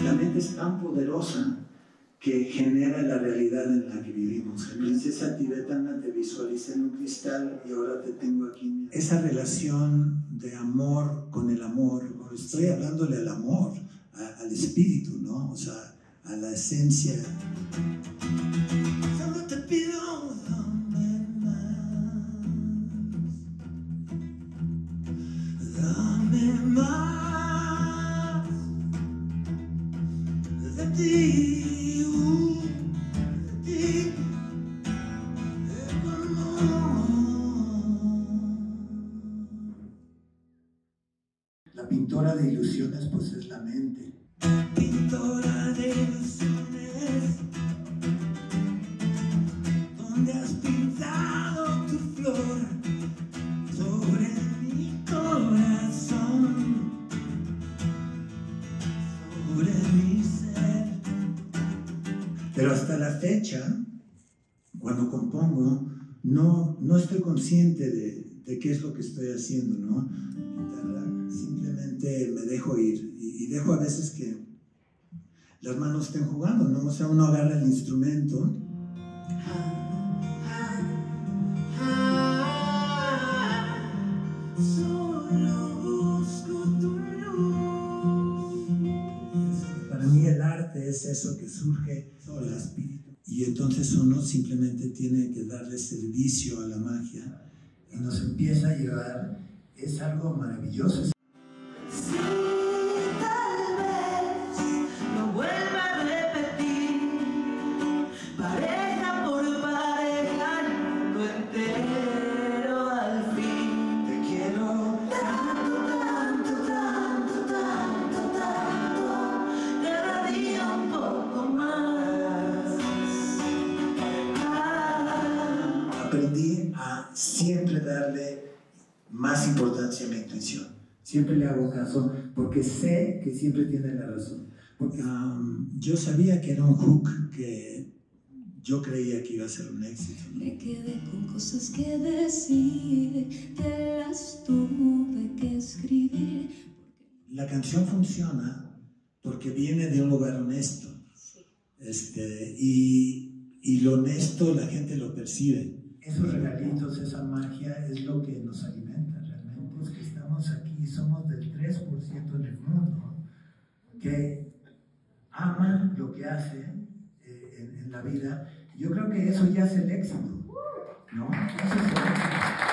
La mente es tan poderosa que genera la realidad en la que vivimos. La princesa tibetana te visualicé en un cristal y ahora te tengo aquí. Esa relación de amor con el amor, estoy hablándole al amor, al espíritu, ¿no? O sea, a la esencia. Solo te pido, dame más de ti. La pintora de ilusiones, pues es la mente. Pintora de ilusiones, donde has pintado tu flor sobre mi corazón, sobre mi ser. Pero hasta la fecha, cuando compongo, no estoy consciente de qué es lo que estoy haciendo, ¿no? Simplemente me dejo ir y dejo a veces que las manos estén jugando, ¿no? O sea, uno agarra el instrumento solo busco tu luz. Para mí el arte es eso que surge del espíritu y entonces uno simplemente tiene que darle servicio a la magia y nos empieza a llevar. Es algo maravilloso. Aprendí a siempre darle más importancia a mi intuición. Siempre le hago caso porque sé que siempre tiene la razón. Porque yo sabía que era un hook que yo creía que iba a ser un éxito, ¿no? Me quedé con cosas que decir, te las tuve que escribir. La canción funciona porque viene de un lugar honesto. Y lo honesto la gente lo percibe. Esos regalitos, esa magia es lo que nos alimenta realmente. Los que estamos aquí somos del 3% en el mundo que aman lo que hacen en la vida. Yo creo que eso ya es el éxito, ¿no? Eso es el éxito.